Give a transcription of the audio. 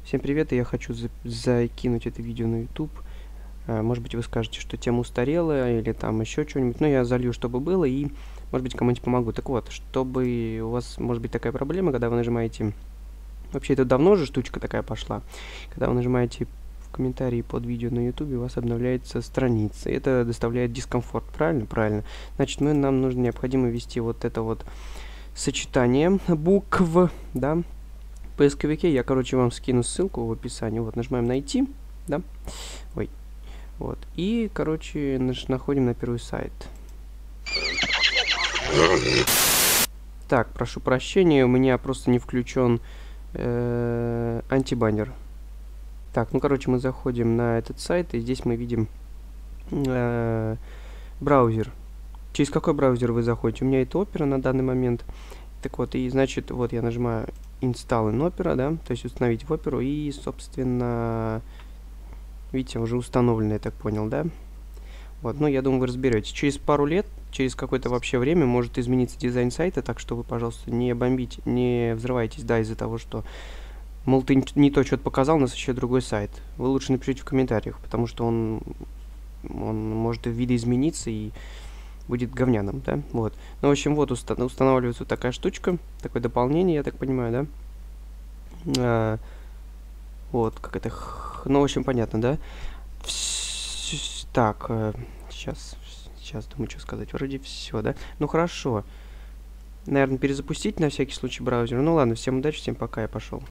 Всем привет, и я хочу закинуть это видео на YouTube. Может быть, вы скажете, что тема устарела, или там еще что-нибудь. Но я залью, чтобы было, и, может быть, кому-нибудь помогу. Так вот, чтобы у вас, может быть, такая проблема, когда вы нажимаете... Вообще, это давно же штучка такая пошла. Когда вы нажимаете в комментарии под видео на YouTube, у вас обновляется страница. Это доставляет дискомфорт, правильно? Правильно. Значит, нам необходимо ввести вот это вот сочетание букв, да, в поисковике. Я, короче, вам скину ссылку в описании. Вот, нажимаем «Найти», да, ой, вот, и, короче, находим на первый сайт. Так, прошу прощения, у меня просто не включен антибаннер. Так, ну, короче, мы заходим на этот сайт, и здесь мы видим браузер. Через какой браузер вы заходите? У меня это Opera на данный момент. Так вот, и значит, вот я нажимаю Install in Opera, да, то есть установить в Opera, и, собственно, видите, уже установлено, я так понял, да? Вот, ну, я думаю, вы разберетесь. Через пару лет, через какое-то вообще время может измениться дизайн сайта, так что вы, пожалуйста, не бомбите, не взрывайтесь, да, из-за того, что, мол, ты не то что-то показал, у нас еще другой сайт. Вы лучше напишите в комментариях, потому что он может видоизмениться и будет говняным, да, вот. Ну, в общем, вот устанавливается вот такая штучка, такое дополнение, я так понимаю, да. Вот, как это, ну, в общем, понятно, да. Так, сейчас думаю, что сказать, вроде все, да. Ну, хорошо. Наверное, перезапустить на всякий случай браузер. Ну, ладно, всем удачи, всем пока, я пошел.